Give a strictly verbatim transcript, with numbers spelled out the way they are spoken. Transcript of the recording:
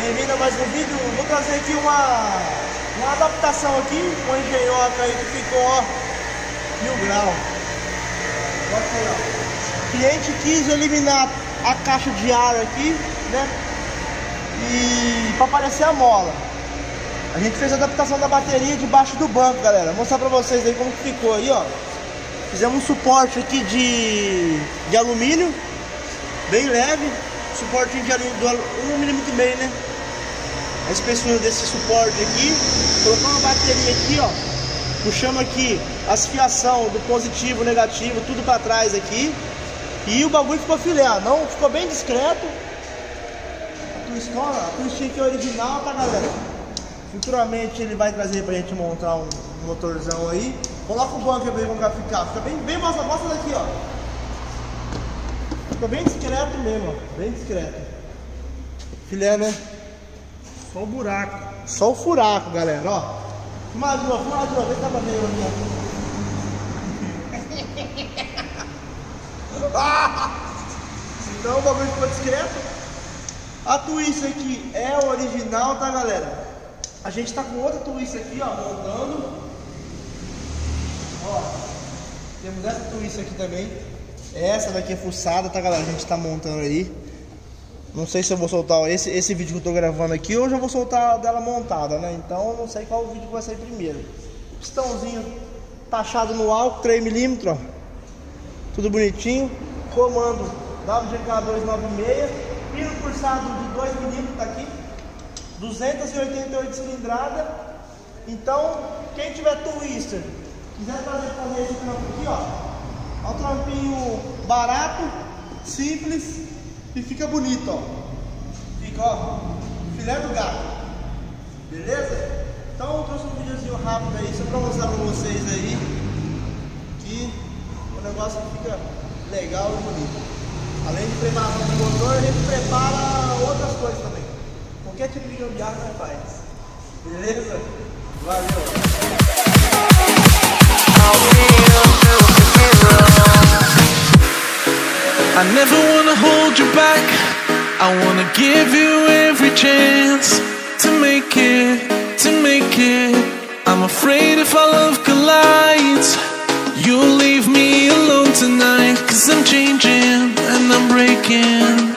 Bem-vindo a mais um vídeo. Vou trazer aqui uma, uma adaptação aqui, uma engenhoca aí que ficou, ó, mil grau. O cliente quis eliminar a caixa de ar aqui, né? E para aparecer a mola. A gente fez a adaptação da bateria debaixo do banco, galera. Vou mostrar pra vocês aí como que ficou aí, ó. Fizemos um suporte aqui de, de alumínio, bem leve. Suporte de alumínio de um milímetro e meio, né? A espessura desse suporte aqui. Colocamos uma bateria aqui, ó. Puxamos aqui as fiação do positivo, negativo, tudo pra trás aqui. E o bagulho ficou filé, não? Ficou bem discreto. A twistona, a twistinha aqui é original, tá, galera? Futuramente ele vai trazer pra gente montar um motorzão aí. Coloca o banco aí como vai ficar. Fica bem, bem mostra, mostra daqui, ó. Fica bem discreto mesmo, ó. Bem discreto. Filé, né? Só o buraco. Só o furaco, galera, ó. Filma de novo, filma de novo. Vem cá pra ver aqui, ó. Então o bagulho ficou discreto. A twist aqui é original, tá, galera? A gente tá com outra twist aqui, ó, montando. Ó, temos essa twist aqui também. Essa daqui é fuçada, tá, galera? A gente tá montando aí. Não sei se eu vou soltar esse, esse vídeo que eu tô gravando aqui ou já vou soltar dela montada, né? Então não sei qual vídeo vai sair primeiro. Pistãozinho taxado no álcool, três milímetros, ó. Tudo bonitinho. Comando W G K duzentos e noventa e seis. Pino pulsado de dois milímetros, tá aqui. duzentas e oitenta e oito cilindrada. Então, quem tiver twister, quiser fazer, fazer esse trampo aqui, ó. É um trampinho barato, simples e fica bonito, ó. Fica, ó, filé do gato. Beleza? Então eu trouxe um videozinho rápido aí, só pra mostrar pra vocês aí que o negócio fica legal e bonito. Além de preparação do motor, a gente prepara outras coisas também. Qualquer tipo de gambiarra nós faz. Beleza? Valeu! I never wanna hold you back. I wanna give you every chance to make it, to make it. I'm afraid if our love collides, you'll leave me alone tonight. 'Cause I'm changing and I'm breaking.